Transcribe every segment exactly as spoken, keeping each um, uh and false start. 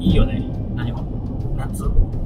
いいよね。 何が？ 夏。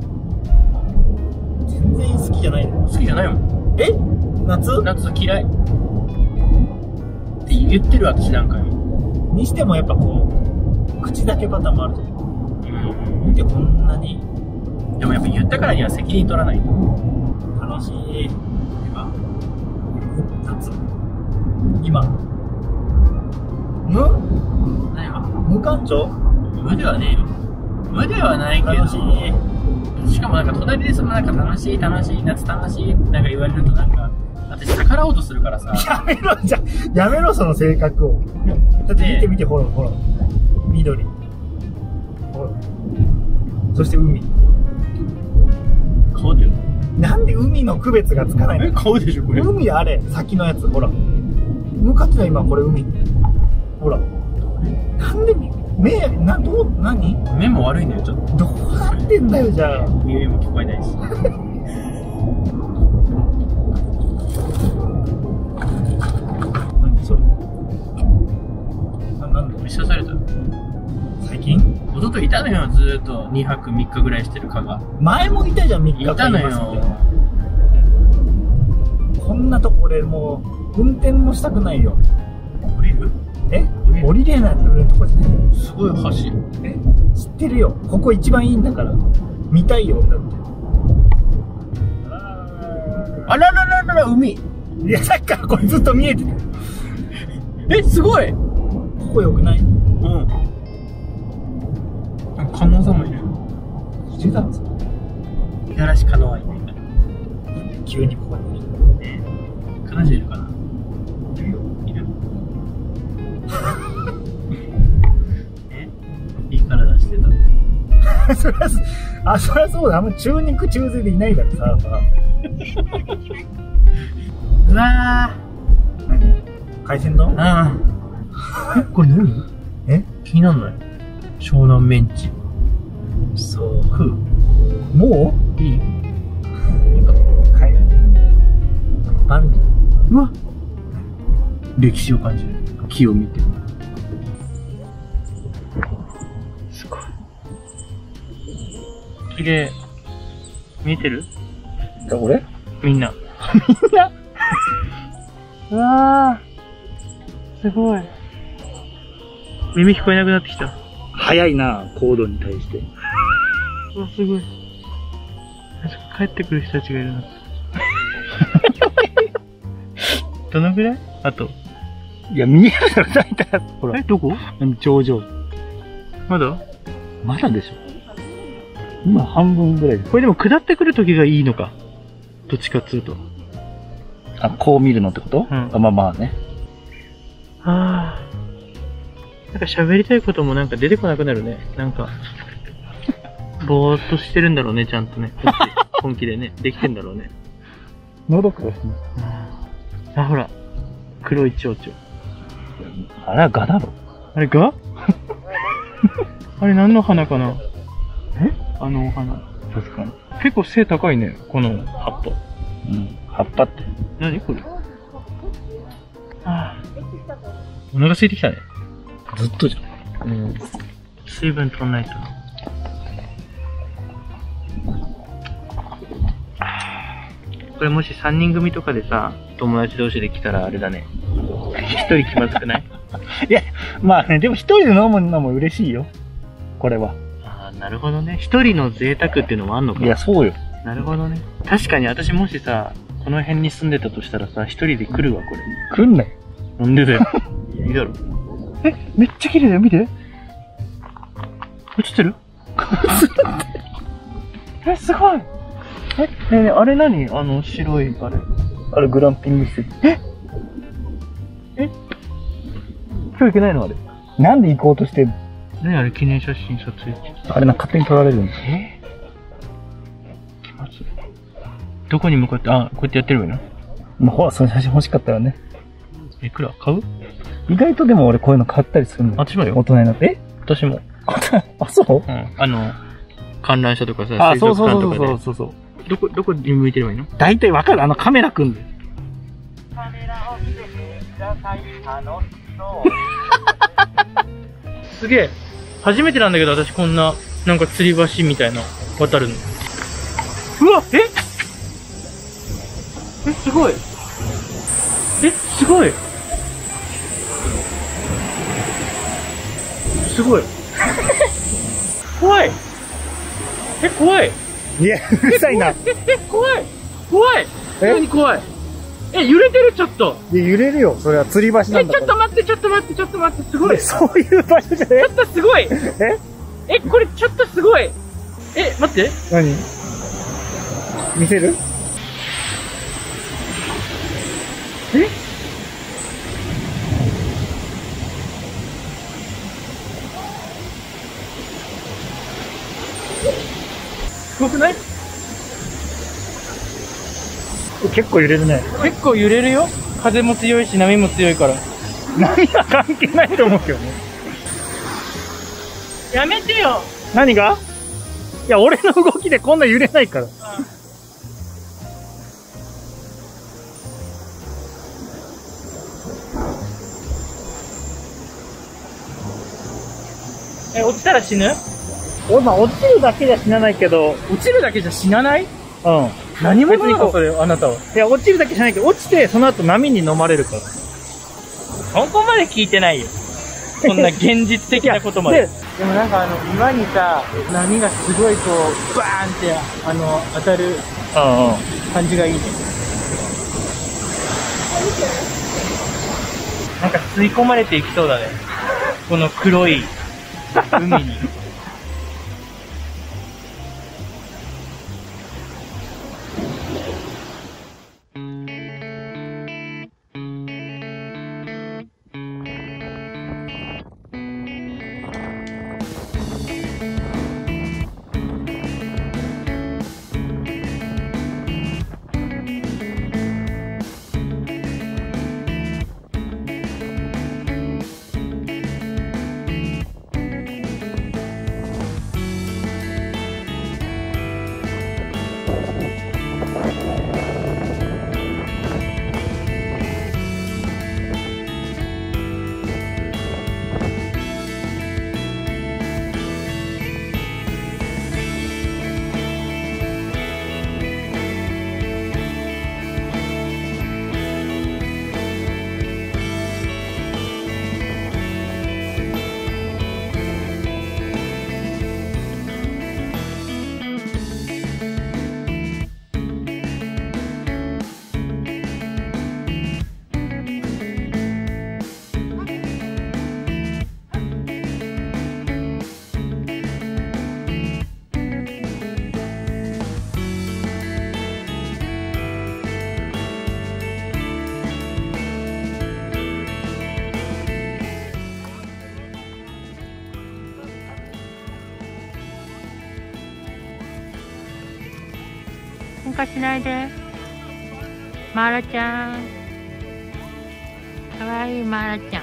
全然好きじゃないの。 好きじゃないもん。 え？夏？ 夏嫌いって言ってる私何回も。 にしてもやっぱこう口だけパターンもあるじゃん。 うん。 見てこんなにでもやっぱ言ったからには責任取らないと。 楽しい。今夏。今。無？ 何が？ 無感情？ 無ではねえよ。無ではないけど。 楽しい。 しかもなんか隣でそのなんか楽しい楽しい夏楽しいってなんか言われるとなんか私逆らおうとするからさ。 やめろじゃやめろその性格を。だって見て見てほらほら緑。ほら。そして海。 顔だよ。 なんで海の区別がつかないの？ え、顔でしょこれ。 海あれ先のやつほら。向かってない今これ海。ほら。なんで目などう何？ 目も悪いんだよちょっと。 どうなってんだよじゃあ。 耳も聞こえないし。 何それ？ななんで？ 見刺された。 最近？ 一昨日いたのよずーっとにはくみっかぐらいしてる蚊が。 前もいたじゃんみっかいたのよ。 こんなとこ俺もう運転もしたくないよ。 降りる？ え？降りれないとこじゃないよ。 すごい橋。 え？知ってるよ。ここ一番いいんだから。見たいよだって。 あららららら海。 いやさっきからこれずっと見えてる。 えすごい。 ここ良くない？ うん。観音さんもいる。 知ってたんですか？ 五十嵐カノアいないか急にここにいる。 ね。彼女いるかな。 いるよ。 いる。え？いい体してた。 そりゃす、あ、そりゃそうだ。あんま中肉中背でいないからさ。 うわー。何？海鮮丼？ ああ。え、これ何？ え？ 気になんない？湘南メンチ。 そう。食う？もう？ いい？ はい。バルディ。 うわ。歴史を感じる。木を見て。すごい。綺麗。見えてる？ 俺？ みんな。みんなうわー。すごい。耳聞こえなくなってきた。 早いな、コードに対して。 うわ、すごい。帰ってくる人たちがいるな。どのぐらい？あと。 いや、見えるだろ、大体。ほら。 え、どこ？ 頂上。 まだ？ まだでしょ。今半分ぐらいです。 これでも下ってくる時がいいのか。どっちかっつうと。 あ、こう見るのってこと？うん。あ、まあまあね。 はあ。なんか喋りたいこともなんか出てこなくなるね。なんか、ぼーっとしてるんだろうね、ちゃんとね。本気、本気でね。できてんだろうね。 喉からしてます。 あ、ほら。黒い蝶々。 あれはガだろ。 あれガ？あれ何の花かな？え？あのお花。 確かに。 結構背高いね、この葉っぱ。 うん。葉っぱって。 何これ？はあ。お腹空いてきたね。 ずっとじゃん。 うん。水分取んないと。これもしさんにん組とかでさ、友達同士で来たらあれだね。一人気まずくない？ いや、まあね、でも一人で飲むのも嬉しいよ。これは。 ああ、なるほどね。一人の贅沢っていうのもあんのか。 いや、そうよ。 なるほどね。確かに私もしさ、この辺に住んでたとしたらさ、一人で来るわ、これ。 来んない。 なんでだよ。いいだろ。 え、めっちゃ綺麗だよ、見て。 映ってる？ え、すごい。 え、ねえねえ、あれ何？あの、白い、あれ。 あれ、グランピング施設。 ええ今日行けないのあれ。 なんで行こうとしてんの？ 何あれ、記念写真撮影。 あれ、なんか勝手に撮られるんだ。 え気まずい。どこに向かって、あ、こうやってやってればいいの？ まあ、ほら、その写真欲しかったらね。 いくら買う？ 意外とでも俺こういうの買ったりするんだよ。 私もよ。 大人になって。え？ 私も。 あ、そう？ うん。あの、観覧車とかさ、 あ、そう水族そう館とかで。 そうそうそう。 どこ、どこに向いてればいいの？ 大体わかる。あのカメラくんで。 カメラを見てください。楽しそう。 すげえ。初めてなんだけど、私こんななんか吊り橋みたいな、渡るの。うわ、ええ、すごい。え、すごい。すごい。怖い。え、怖い。 いや、うるさいな。 え、え、怖い。怖い。 え何怖い。え、揺れてる、ちょっと。 いや揺れるよ。それは吊り橋なえ、 んだから。 ちょっと待って、ちょっと待って、ちょっと待って、すごい。ちそういう場所じゃねょっとすごい。 ええ、これちょっとすごい。え、待って。 何見せるえすごくない？ 結構揺れるね。 結構揺れるよ。風も強いし波も強いから。 波は関係ないと思うけどね。 やめてよ。 何が？いや、俺の動きでこんな揺れないから。 え、落ちたら死ぬ？ おまあ、落ちるだけじゃ死なないけど、 落ちるだけじゃ死なない？ うん。 何者な別にこうのそれ、あなたは。 いや、落ちるだけじゃないけど、落ちて、その後波に飲まれるから。 そこまで聞いてないよ。そんな現実的なことまで。でもなんかあの、岩にさ、波がすごいこう、バーンって、あの、当たるうんうん。 感じがいいね。なんか吸い込まれていきそうだね。この黒い海に。喧嘩しないで。マーラちゃん。かわいいマーラちゃん。